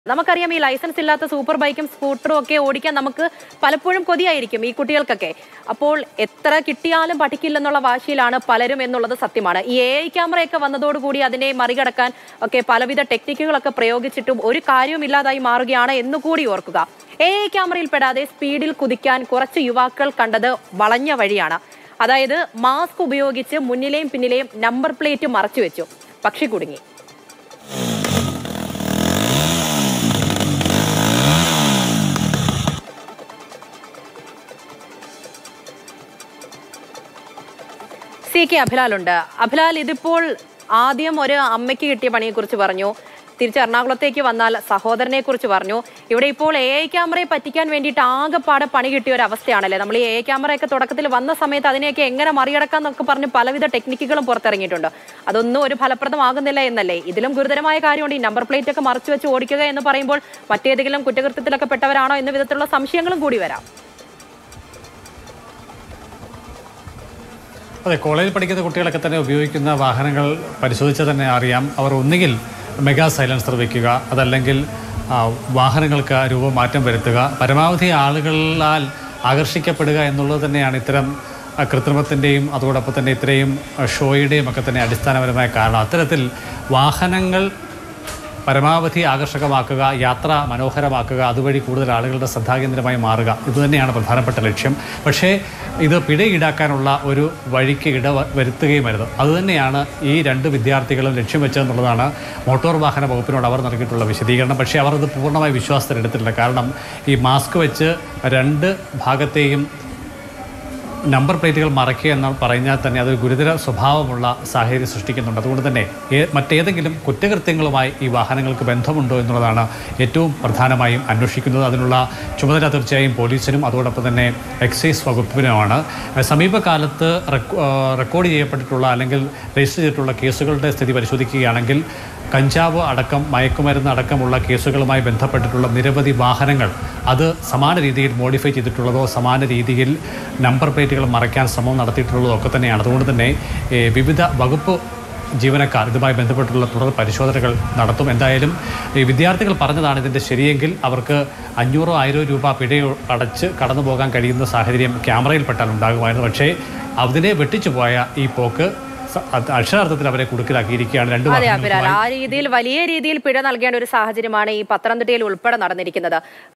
നമുക്കറിയാം ഈ ലൈസൻസ് ഇല്ലാത്ത സൂപ്പർ ബൈക്കും സ്കൂട്ടറും ഒക്കെ ഓടിക്കാൻ നമുക്ക് പലപ്പോഴും കൊതിയായിരിക്കും ഈ കുട്ടികൾക്കൊക്കെ. അപ്പോൾ എത്ര കിട്ടിയാലും പഠിക്കില്ലെന്നുള്ള വാശിയിലാണ് പലരും എന്നുള്ളത് സത്യമാണ്. ഈ AI ക്യാമറയൊക്കെ വന്നതോടുകൂടി അതിനെ മറികടക്കാൻ ഒക്കെ പലവിധ ടെക്നിക്കുകളൊക്കെ പ്രയോഗിച്ചിട്ടും ഒരു കാര്യവും ഇല്ലാതായി മാറുകയാണ് എന്നുകൂടി ഓർക്കുക. AI ക്യാമറയിൽ പെടാതെ സ്പീഡിൽ കുതിക്കാൻ കുറച്ച് യുവാക്കൾ കണ്ടത് വളഞ്ഞ വഴിയാണ്. അതായത് മാസ്ക് ഉപയോഗിച്ച് മുന്നിലെയും പിന്നിലെയും നമ്പർ പ്ലേറ്റ് മറച്ചു വെച്ചു. പക്ഷി കുടുങ്ങി. CK അഭിലാലുണ്ട്. അഭിലാൽ, ഇതിപ്പോൾ ആദ്യം ഒരു അമ്മയ്ക്ക് കിട്ടിയ പണിയെക്കുറിച്ച് പറഞ്ഞു, തിരിച്ച് എറണാകുളത്തേക്ക് വന്നാൽ സഹോദരനെ കുറിച്ച് പറഞ്ഞു. ഇവിടെ ഇപ്പോൾ AI ക്യാമറയെ പറ്റിക്കാൻ വേണ്ടിയിട്ട് ആകെപ്പാടെ പണി കിട്ടിയ ഒരു അവസ്ഥയാണല്ലേ. നമ്മൾ ഈ AI ക്യാമറയൊക്കെ തുടക്കത്തിൽ വന്ന സമയത്ത് അതിനെയൊക്കെ എങ്ങനെ മറികടക്കാം എന്നൊക്കെ പറഞ്ഞ് പലവിധ ടെക്നിക്കുകളും പുറത്തിറങ്ങിയിട്ടുണ്ട്. അതൊന്നും ഒരു ഫലപ്രദമാകുന്നില്ല എന്നല്ലേ. ഇതിലും ഗുരുതരമായ കാര്യമുണ്ട്. ഈ നമ്പർ പ്ലേറ്റ് ഒക്കെ മറച്ചു വെച്ച് ഓടിക്കുക എന്ന് പറയുമ്പോൾ മറ്റേതെങ്കിലും കുറ്റകൃത്യത്തിലൊക്കെ പെട്ടവരാണോ എന്ന വിധത്തിലുള്ള സംശയങ്ങളും കൂടി വരാം. അതെ, കോളേജിൽ പഠിക്കുന്ന കുട്ടികളൊക്കെ തന്നെ ഉപയോഗിക്കുന്ന വാഹനങ്ങൾ പരിശോധിച്ചാൽ തന്നെ അറിയാം. അവർ ഒന്നുകിൽ മെഗാ സൈലൻസർ വയ്ക്കുക, അതല്ലെങ്കിൽ വാഹനങ്ങൾക്ക് രൂപമാറ്റം വരുത്തുക, പരമാവധി ആളുകളാൽ ആകർഷിക്കപ്പെടുക എന്നുള്ളത് തന്നെയാണ് ഇത്തരം കൃത്രിമത്തിൻ്റെയും അതോടൊപ്പം തന്നെ ഇത്രയും ഷോയുടെയും ഒക്കെ തന്നെ അടിസ്ഥാനപരമായ കാരണം. അത്തരത്തിൽ വാഹനങ്ങൾ പരമാവധി ആകർഷകമാക്കുക, യാത്ര മനോഹരമാക്കുക, അതുവഴി കൂടുതൽ ആളുകളുടെ ശ്രദ്ധാകേന്ദ്രമായി മാറുക, ഇതുതന്നെയാണ് പ്രധാനപ്പെട്ട ലക്ഷ്യം. പക്ഷേ ഇത് പിഴ ഈടാക്കാനുള്ള ഒരു വഴിക്ക് വരുത്തുകയുമരുത്. അതുതന്നെയാണ് ഈ രണ്ട് വിദ്യാർത്ഥികളും ലക്ഷ്യം വെച്ചതെന്നുള്ളതാണ് മോട്ടോർ വാഹന വകുപ്പിനോട് അവർ നൽകിയിട്ടുള്ള വിശദീകരണം. പക്ഷേ അവർ അത് പൂർണ്ണമായി വിശ്വാസത്തിലെടുത്തിട്ടില്ല. കാരണം ഈ മാസ്ക് വെച്ച് രണ്ട് ഭാഗത്തെയും നമ്പർ പ്ലേറ്റുകൾ മറയ്ക്കുക എന്ന് പറഞ്ഞാൽ തന്നെ അതൊരു ഗുരുതര സ്വഭാവമുള്ള സാഹചര്യം സൃഷ്ടിക്കുന്നുണ്ട്. അതുകൊണ്ട് തന്നെ മറ്റേതെങ്കിലും കുറ്റകൃത്യങ്ങളുമായി ഈ വാഹനങ്ങൾക്ക് ബന്ധമുണ്ടോ എന്നുള്ളതാണ് ഏറ്റവും പ്രധാനമായും അന്വേഷിക്കുന്നത്. അതിനുള്ള ചുമതല തീർച്ചയായും പോലീസിനും അതോടൊപ്പം തന്നെ എക്സൈസ് വകുപ്പിനുമാണ്. സമീപകാലത്ത് റെക്കോർഡ് ചെയ്യപ്പെട്ടിട്ടുള്ള അല്ലെങ്കിൽ രജിസ്റ്റർ ചെയ്തിട്ടുള്ള കേസുകളുടെ സ്ഥിതി പരിശോധിക്കുകയാണെങ്കിൽ കഞ്ചാവ് അടക്കം മയക്കുമരുന്ന് അടക്കമുള്ള കേസുകളുമായി ബന്ധപ്പെട്ടിട്ടുള്ള നിരവധി വാഹനങ്ങൾ അത് സമാന രീതിയിൽ മോഡിഫൈ ചെയ്തിട്ടുള്ളതോ സമാന രീതിയിൽ നമ്പർ പ്ലേറ്റുകൾ മറയ്ക്കാൻ ശ്രമം നടത്തിയിട്ടുള്ളതോ ഒക്കെ തന്നെയാണ്. അതുകൊണ്ട് തന്നെ വിവിധ വകുപ്പ് ജീവനക്കാർ ഇതുമായി ബന്ധപ്പെട്ടുള്ള തുടർ പരിശോധനകൾ നടത്തും. എന്തായാലും ഈ വിദ്യാർത്ഥികൾ പറഞ്ഞതാണ് ഇതിൻ്റെ ശരിയെങ്കിൽ അവർക്ക് 500-1000 രൂപ പിഴ അടച്ച് കടന്നു പോകാൻ കഴിയുന്ന സാഹചര്യം ക്യാമറയിൽപ്പെട്ടാൽ ഉണ്ടാകുമായിരുന്നു. പക്ഷേ അതിനെ വെട്ടിച്ചു പോയ ഈ പോക്ക് അക്ഷരാർത്ഥത്തിൽ അവരെ കുടുക്കിലാക്കിയിരിക്കുകയാണ്. ആ രീതിയിൽ വലിയ രീതിയിൽ പിഴ നൽകേണ്ട ഒരു സാഹചര്യമാണ് ഈ പത്തനംതിട്ടയിൽ ഉൾപ്പെടെ നടന്നിരിക്കുന്നത്.